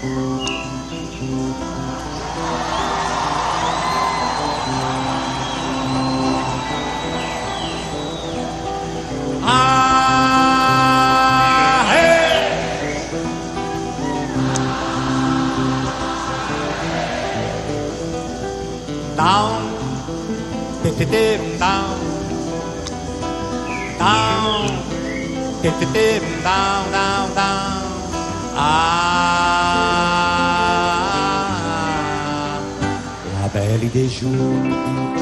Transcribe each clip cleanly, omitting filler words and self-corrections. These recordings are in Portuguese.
Down, down, down, down, down, down. La belle des jours.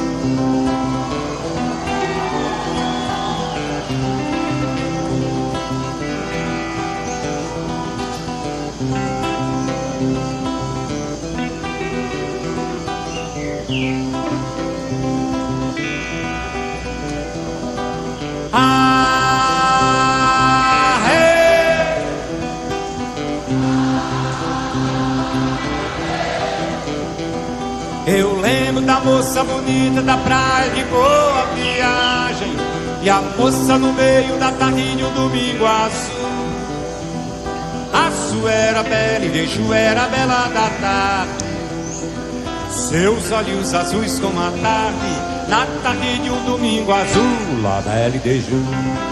Eu lembro da moça bonita da praia de boa viagem, e a moça no meio da tarde de um domingo azul. Azul era bela e Deju era bela da tarde, seus olhos azuis como a tarde, na tarde de um domingo azul, lá bela e Deju.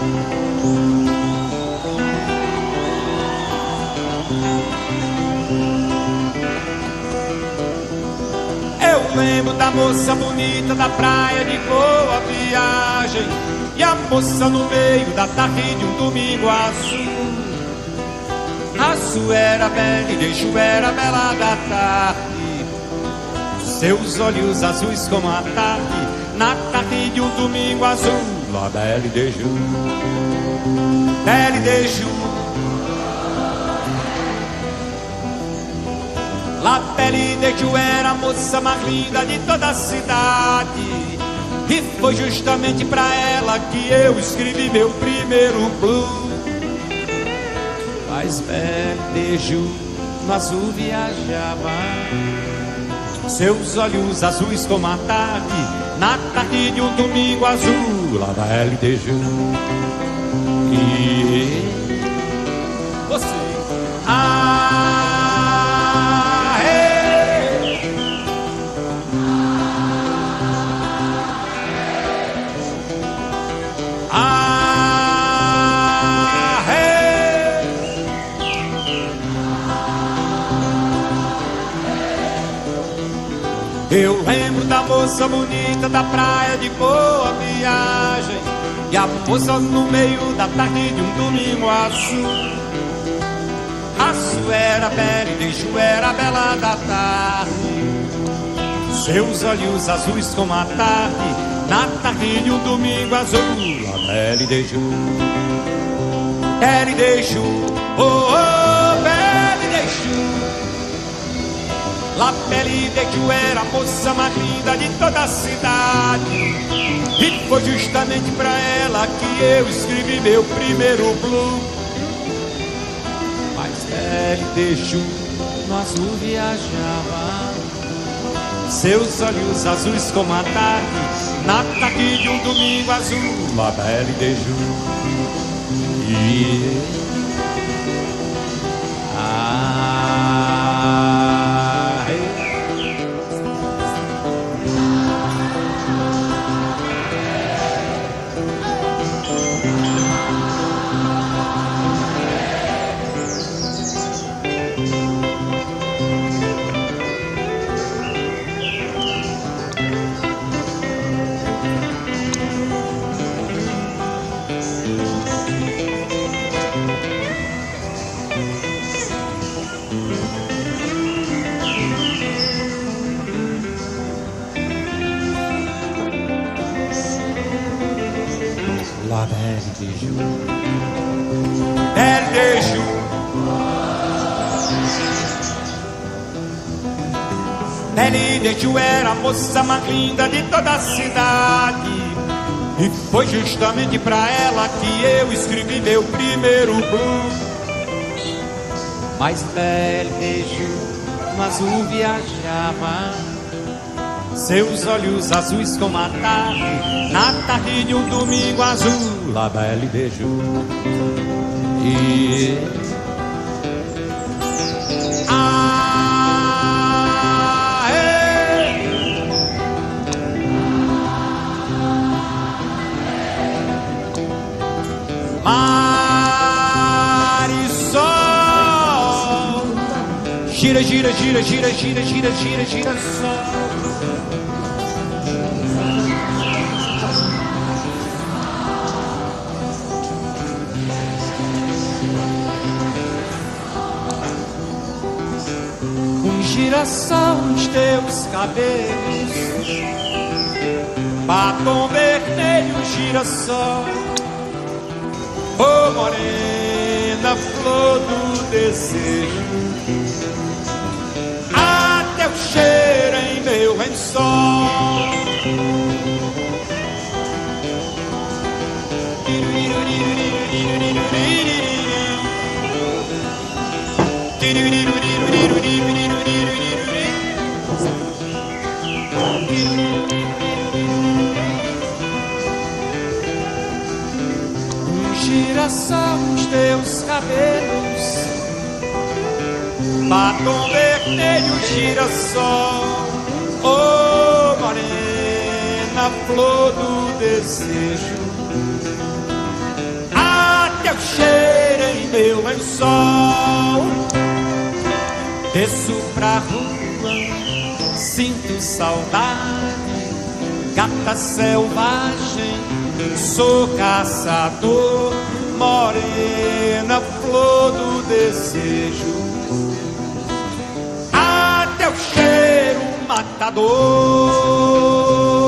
Eu lembro da moça bonita da praia de boa viagem, e a moça no meio da tarde de um domingo azul. Azul era bela e Deju era bela da tarde, seus olhos azuis como a tarde, na tarde de um domingo azul, lá bela e Deju. Bela e Deju, La Belle Deju era a moça mais linda de toda a cidade, e foi justamente pra ela que eu escrevi meu primeiro blues. Mas Belle Deju no azul viajava, seus olhos azuis como a tarde, na tarde de um domingo azul, La Belle Deju. E você eu lembro da moça bonita da praia de boa viagem, e a moça no meio da tarde de um domingo azul. Azul era bela e Deju era bela da tarde, seus olhos azuis como a tarde, na tarde de um domingo azul, La Belle Deju. Belle Deju, oh, oh, Belle Deju. La Belle Deju era a moça mais linda de toda a cidade, e foi justamente pra ela que eu escrevi meu primeiro blues. Mas Belle Deju no azul viajava, seus olhos azuis como a tarde, na tarde de um domingo azul, La Belle Deju. La Belle Deju, Belle Deju. Belle Deju era a moça mais linda de toda a cidade, e foi justamente pra ela que eu escrevi meu primeiro blues. Mas Belle Deju no azul viajava, seus olhos azuis como a tarde, na tarde de um domingo azul, La Belle Deju. Gira, gira, gira, gira, gira, gira, gira, gira só. Um girassol nos teus cabelos, batom vermelho, girassol. Oh, morena, flor do desejo, teu cheiro em meu lençol. Um girassol nos teus cabelos, batom vermelho, girassol. Oh, morena, flor do desejo, teu cheiro em meu lençol. Desço pra rua, sinto saudade, gata selvagem, sou caçador. Morena, flor do desejo, teu cheiro matador.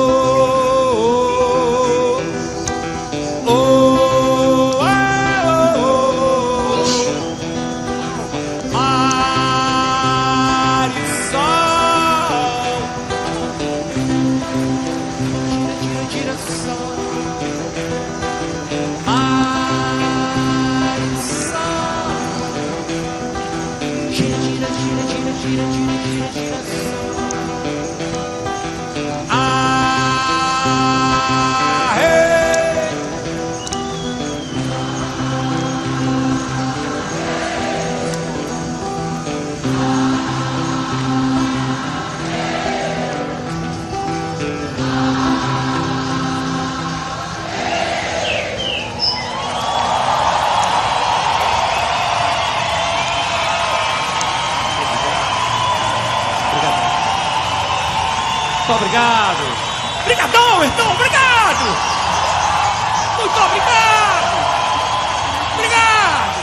Obrigado. Obrigadão, então, obrigado. Muito obrigado. Obrigado.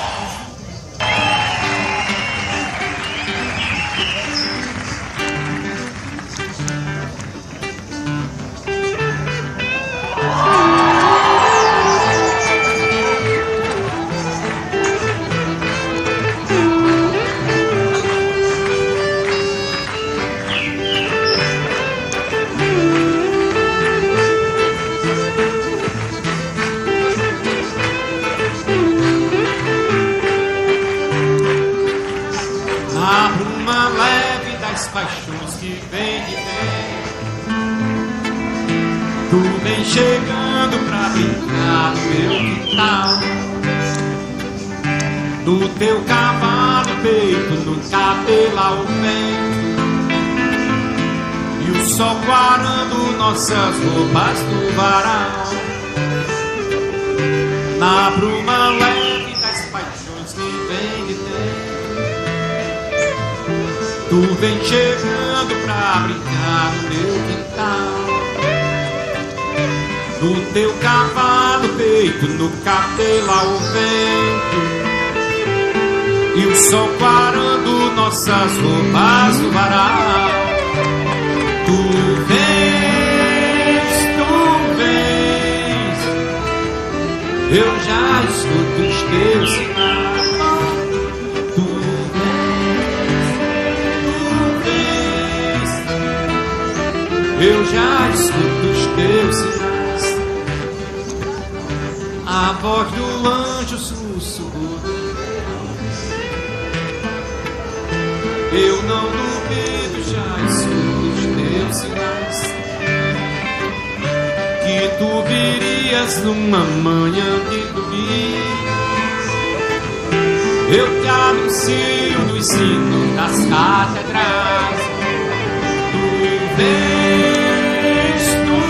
Paixões que vem de dentro, tu vem chegando pra brincar no meu quintal, no teu cavalo peito, no cabelo ao vento, e o sol quarando nossas roupas no varal. Na bruma leve das paixões que vem de dentro, tu vem chegando pra brincar no meu quintal, no teu cavalo peito, no cabelo ao vento, e o sol quarando nossas roupas no varal. Tu vens, eu já escuto os teus sinais. Eu já escuto os teus sinais, a voz do anjo sussurrou. Eu não duvido, já escuto os teus sinais, que tu virias numa manhã de domingo. Eu te anuncio no ensino das catedrais. Tu vens,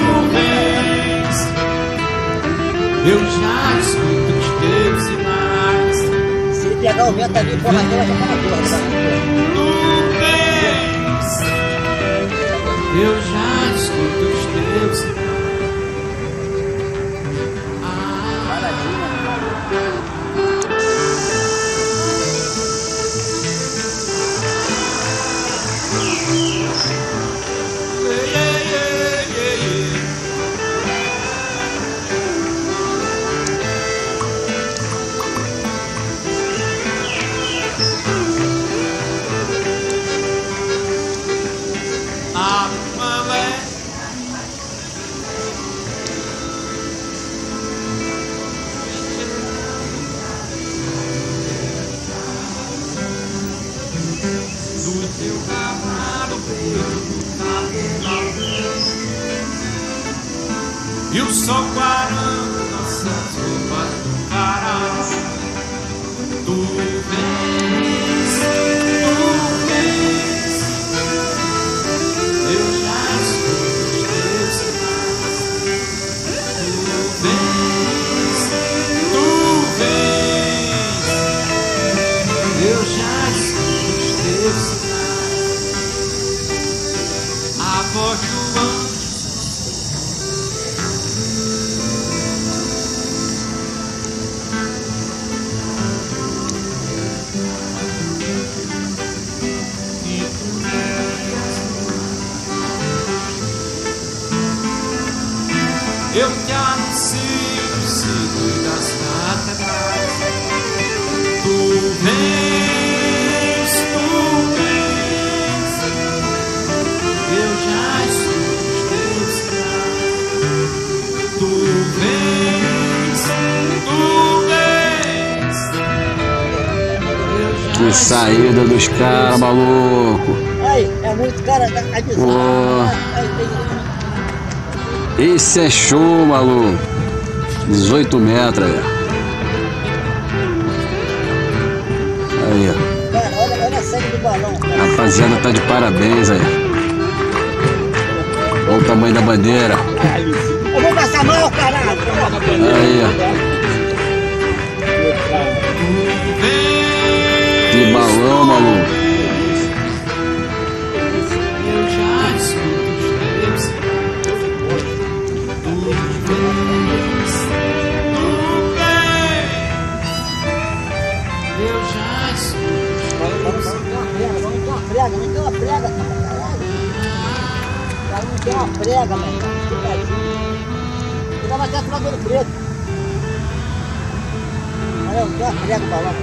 eu já escuto os teus sinais. Se pegar o vento ali, porra, eu já tá Tu vens, eu já escuto os teus sinais. E o sol clarando nossas roupas do varal. Tu vens, eu já escuto os teus sinais. Tu vens, eu já escuto os teus sinais. A voz do anjo eu te anuncio no sino das catedrais. Tu vens, eu já escuto os teus sinais. Tu vens, que saída dos caras, maluco. Aí, é muito cara, é bizarro. Esse é show, maluco. 18 metros aí. Aí, ó. Cara, olha a sangue do balão. Cara. Rapaziada, tá de parabéns aí. Olha o tamanho da bandeira. Eu vou passar mal, caralho. Aí, ó. Que balão, maluco. Não tem uma prega, caralho. Cara, não tem uma prega, meu irmão. Eu tava até pro lado do preto. Olha, não tem uma prega pra lá.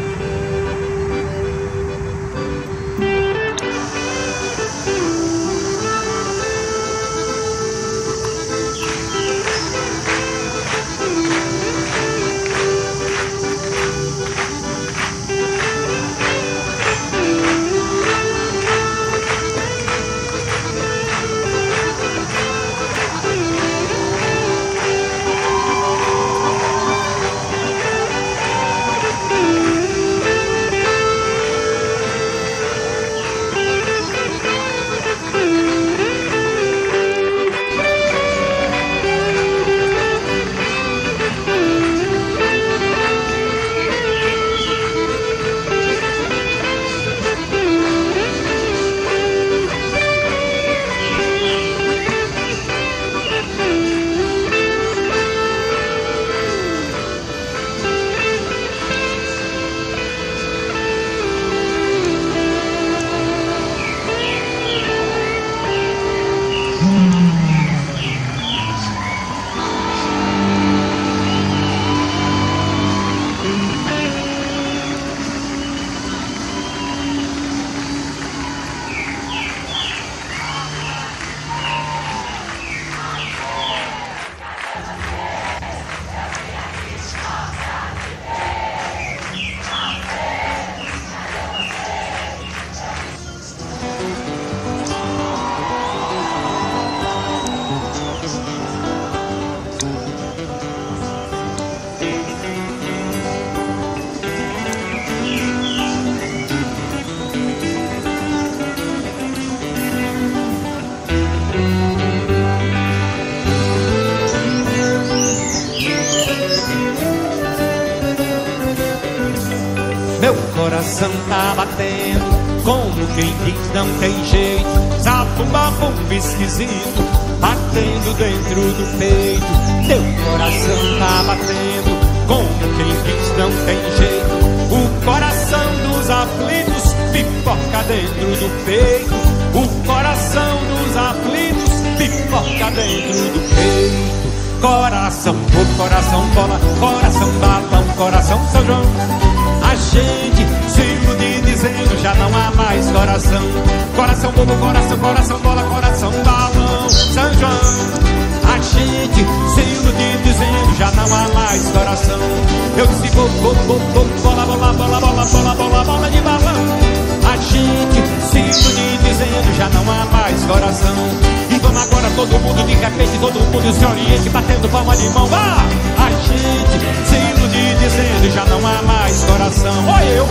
Meu coração tá batendo, como quem diz não tem jeito. Zabumba bumba esquisito, batendo dentro do peito. Meu coração tá batendo, como quem diz não tem jeito. O coração dos aflitos pipoca dentro do peito. O coração dos aflitos pipoca dentro do peito. Coração, o coração bola, coração balão, coração São João. A gente se ilude dizendo já não há mais coração. Coração bobo, coração, coração bola, coração balão, São João. A gente se ilude dizendo já não há mais coração. Eu disse bobo, bobo, bola, bola, bola, bola, bola, bola, bola de balão. A gente se ilude dizendo já não há mais coração. E vamos agora todo mundo de repente, todo mundo se oriente, batendo palma de mão. Ah! A gente se ilude dizendo já não há mais coração. Olha eu.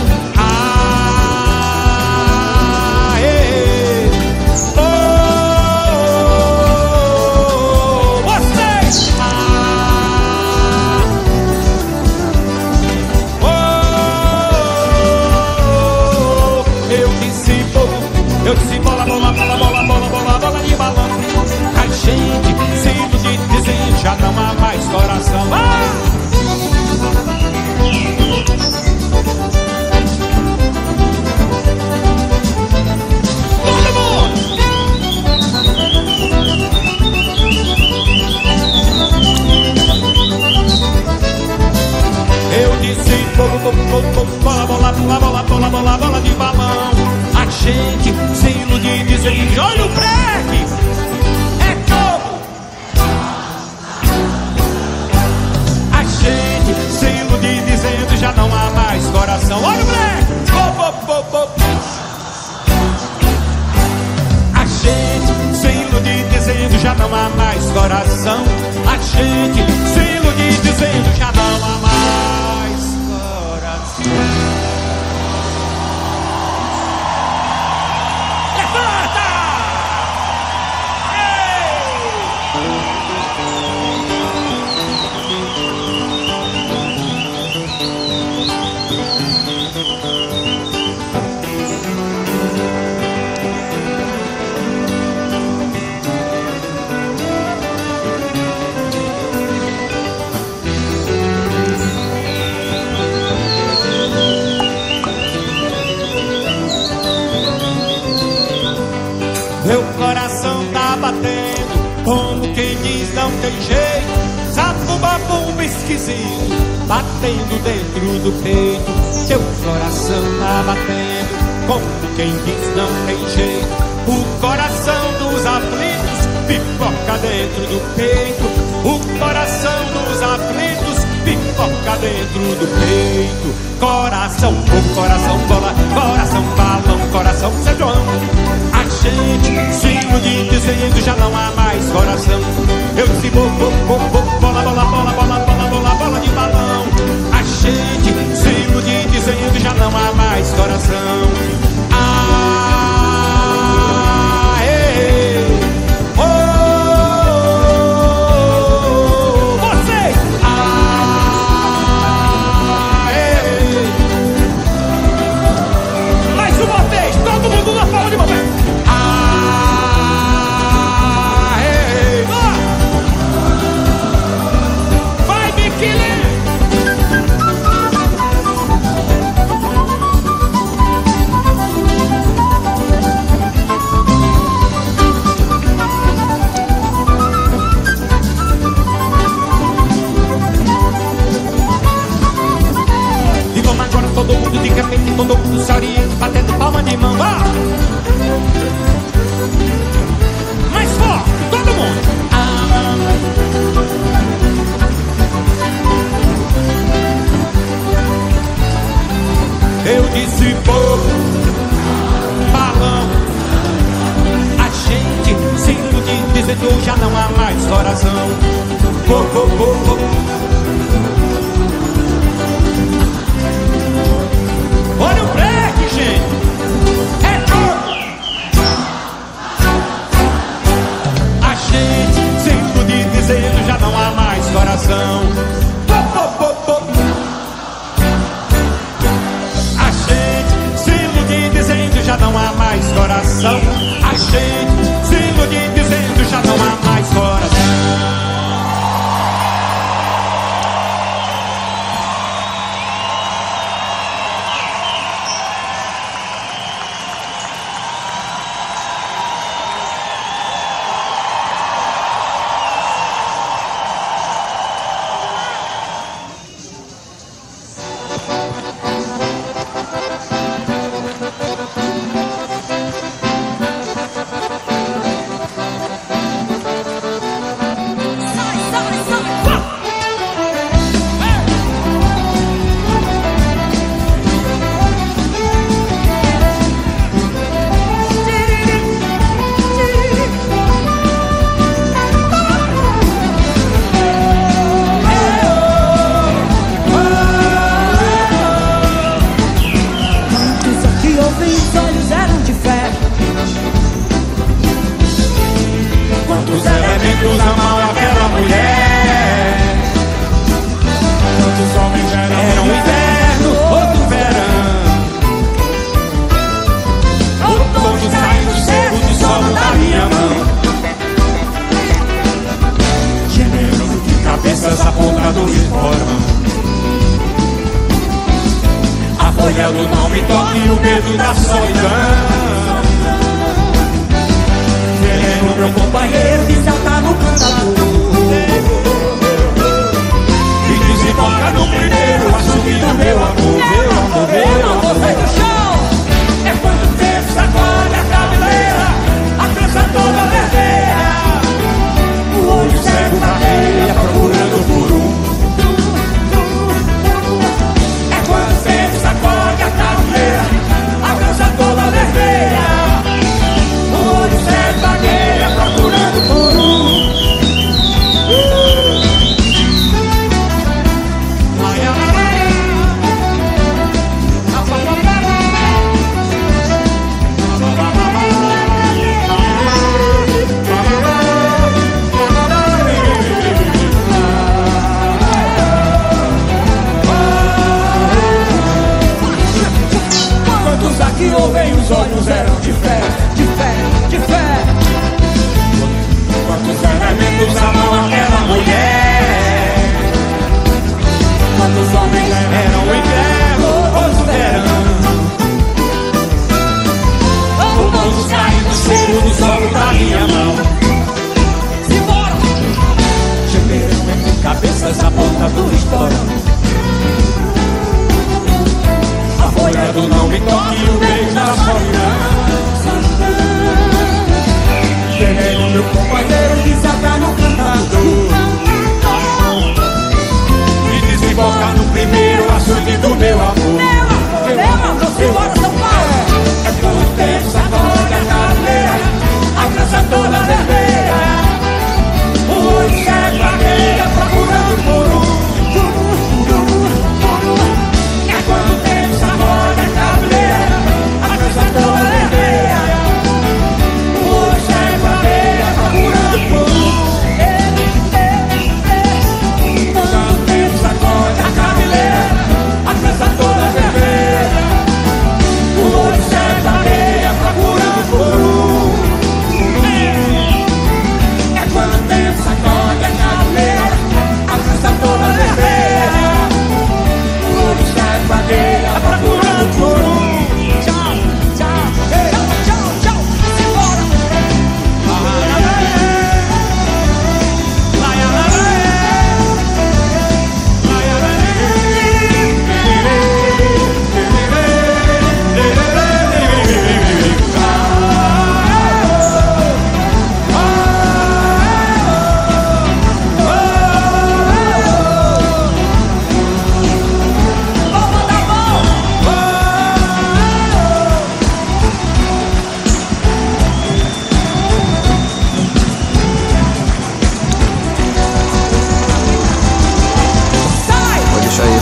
Vocês. Eu disse bola, bola, bola, bola, bola, bola, bola de balão. A gente se ilude dizendo já não há mais coração. Todo mundo! Eu disse bola, bola, bola, bola, bola, bola, bola de balão. A gente se ilude dizendo olha o breque. É como a gente se ilude dizendo já não há mais coração. Olha o breque. A gente se ilude dizendo já não há mais coração. A gente se ilude dizendo já não há mais coração. Meu coração tá batendo, como quem diz não tem jeito. Zabumba bumba esquisito, batendo dentro do peito. Teu coração tá batendo, como quem diz não tem jeito. O coração dos aflitos pipoca dentro do peito. O coração dos aflitos pipoca dentro do peito. Coração, o coração bola, coração balão, coração São João. A gente se ilude dizendo já não há mais coração. Eu disse bola, bola, bola, bola, bola, bola, bola de balão. A gente se ilude dizendo já não há mais coração. Todo mundo de repente, todo mundo se orienta, batendo palma de mão. Mais forte, todo mundo. Eu disse pouco, balão. A gente se ilude dizendo já não há mais coração. Olha o breque, gente. É todo. A gente se ilude dizendo já não há mais coração. A folha do não me toque e o medo da solidão. Querendo meu companheiro desatar no cantador e desemboca no primeiro açude do meu amor. Meu amor, meu amor, sai do chão. É quando tempo sacode a cabeleira, a trança toda vermelha, o olho cego vagueia procurando por um. É quando tempo sacode a cabeleira, a trança toda vermelha, o olho cego vagueia procurando por um. Que ouvem os olhos eram de fé, de fé, de fé. Quantos elementos amam aquela mulher? Quantos homens eram o inverno ou o verão? Todos caem do cheiro do sol da minha mão. Simbora! Gemeram entre cabeças a ponta do estourão. A folha do não me toque e o beijo da solidão. Querendo meu companheiro desatar no cantador e desembocar no primeiro açude do meu amor. Meu amor, simbora São Paulo. É quando o tempo sacode a cabeleira, a trança toda vermelha, o olho cego vagueia procurando por um. É quando o tempo sacode a cabeleira, a trança toda vermelha, o olho cego vagueia procurando por um. Quando o tempo sacode a cabeleira, a trança toda vermelha, o olho cego vagueia procurando por um. É quando o tempo sacode a cabeleira, a trança toda vermelha, o olho cego vagueia procurando por um. Tchau, tchau, tchau, tchau, tchau, simbora. Pode deixar aí.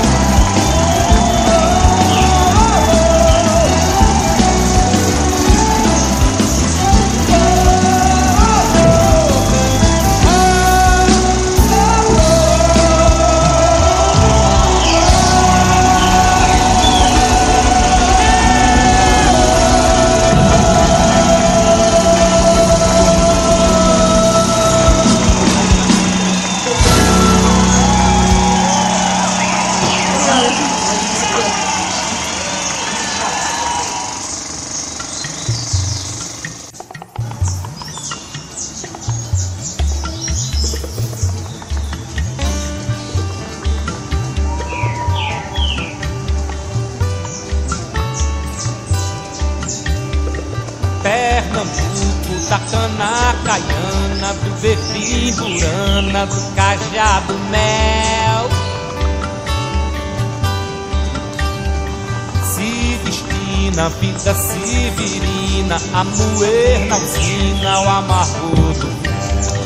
Pernambuco, da cana caiana, do verdim burana, do cajado mel. Se destina a vida severina, a moer na usina, o amargo do mel.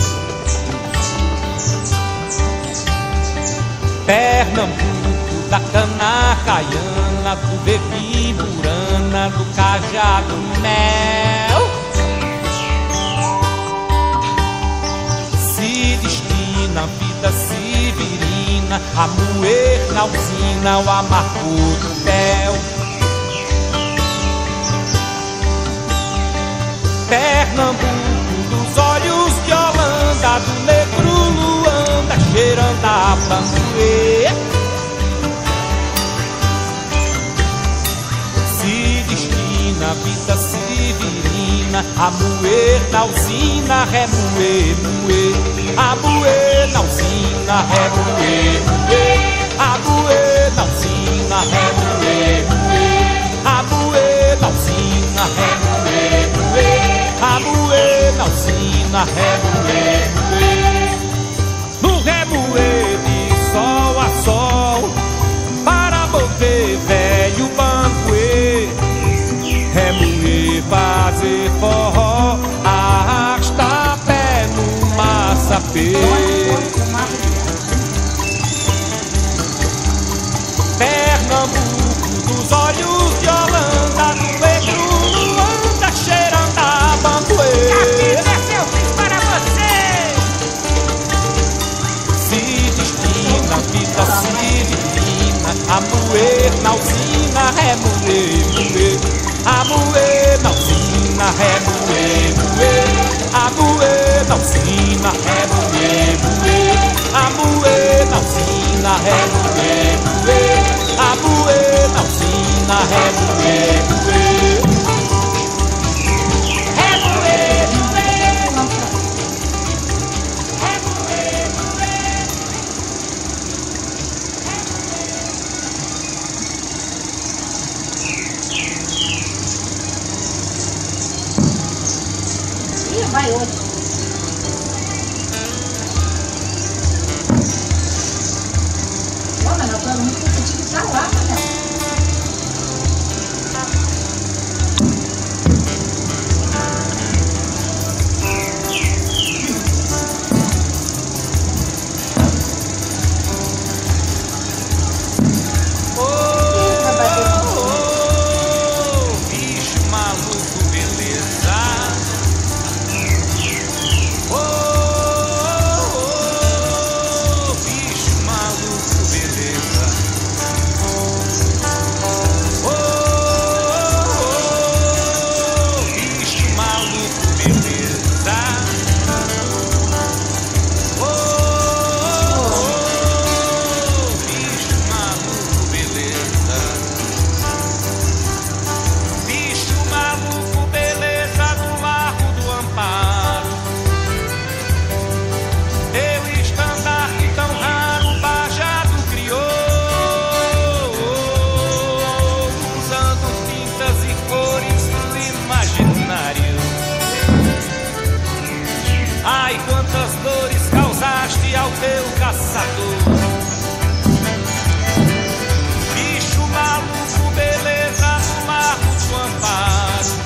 Pernambuco, da cana caiana, do verdim burana, do cajado mel. Se destina a vida severina, a moer na usina, o amargo do mel. Pernambuco, dos olhos de Holanda, do negro Luanda, cheirando a bambuê. usina, a moer na usina, remoer, moer. A moer na usina, remoer, moer. A moer na usina, remoer, moer. A moer na usina, remoer, moer. A moer na usina, remoer, moer. No remoer de sol a sol, para mover velho bancoê, remoer, fazer forró, arrasta pé no massapê. Pernambuco dos olhos de Holanda, no Ebro, no anda cheirando a bancoê. Esse eu fiz para você. Se destina, vida se divina, a moer na usina, remoer, moer. A moer na usina, remoer, moer. A moer na usina, remoer, moer. A moer na usina, remoer, moer. A moer na usina, remoer, moer. Remoer, moer. Remoer, moer. Ih, vai hoje. Ó, mas nós estamos muito competindo pra lá, né? Bicho maluco, beleza. Bicho maluco, beleza. Bicho maluco, beleza. Bicho maluco, beleza. Bicho maluco, beleza, do Largo do Amparo. Teu estandarte tão raro, Bajado criou, usando tintas e cores do imaginário. Ai, quantas dores causaste ao teu caçador. Bicho maluco, beleza, do Largo do Amparo.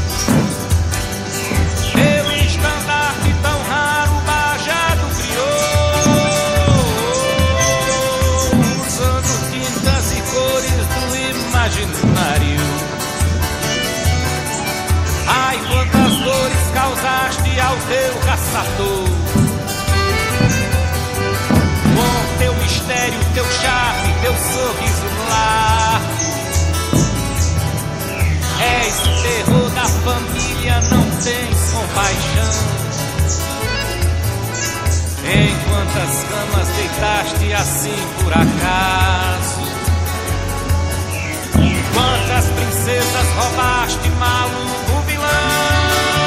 Teu estandarte tão raro, Bajado criou, usando tintas e cores do imaginário. Ai, quantas dores causaste ao teu caçador. Com teu mistério, teu charme, teu sorriso largo. És o terror da família, não tens compaixão. Em quantas camas deitaste assim por acaso? Quantas princesas roubaste, maluco vilão?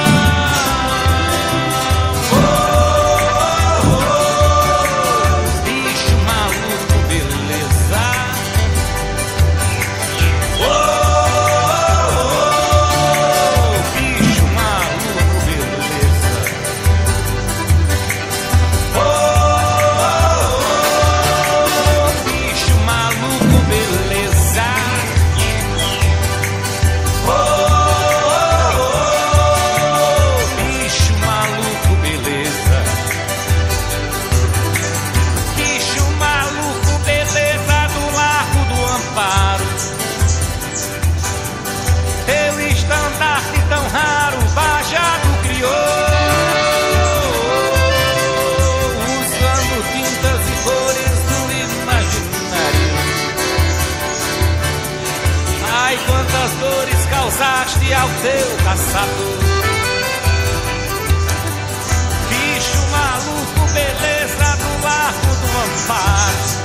Bicho maluco, beleza. Bicho maluco, beleza. Bicho maluco, beleza. Bicho maluco, beleza. Bicho maluco, beleza, do Largo do Amparo. Teu estandarte tão raro, Bajado criou, usando tintas e cores do imaginário. Ai, quantas dores causaste ao teu caçador. Bicho maluco, beleza, do Largo do Amparo.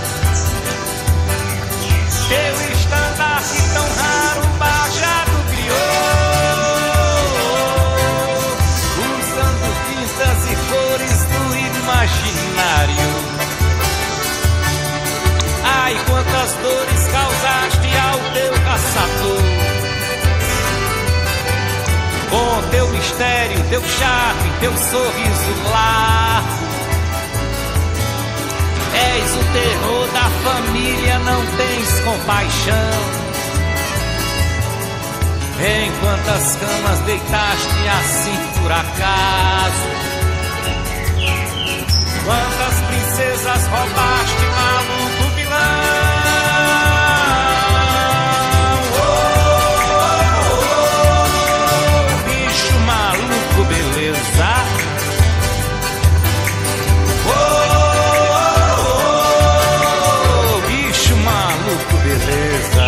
Teu estandarte tão raro, Bajado criou, mistério, teu charme, teu sorriso lá. És o terror da família, não tens compaixão. Em quantas camas deitaste assim por acaso? Quantas princesas roubaste, maluco vilão? Bicho maluco, beleza. Bicho maluco, beleza.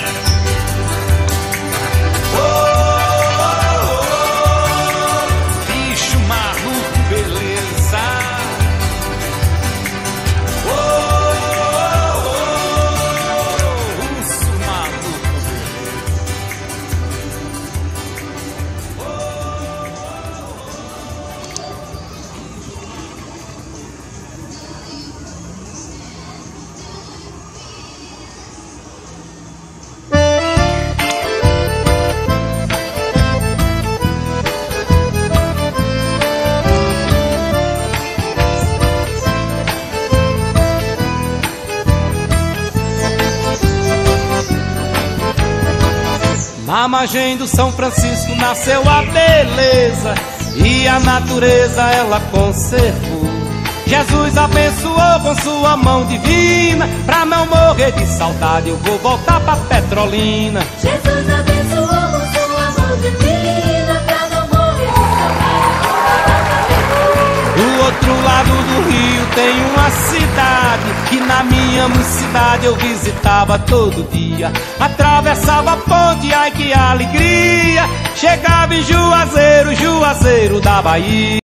Bicho maluco, beleza. Urso maluco, na margem do São Francisco nasceu a beleza e a natureza ela conservou. Jesus abençoou com sua mão divina, pra não morrer de saudade eu vou voltar pra Petrolina. Jesus abençoou com sua mão divina, pra não morrer de saudade. Do outro lado do rio tem uma cidade que na minha mocidade eu visitava todo dia. Atravessava a ponte, ai que alegria, chegava em Juazeiro, Juazeiro da Bahia.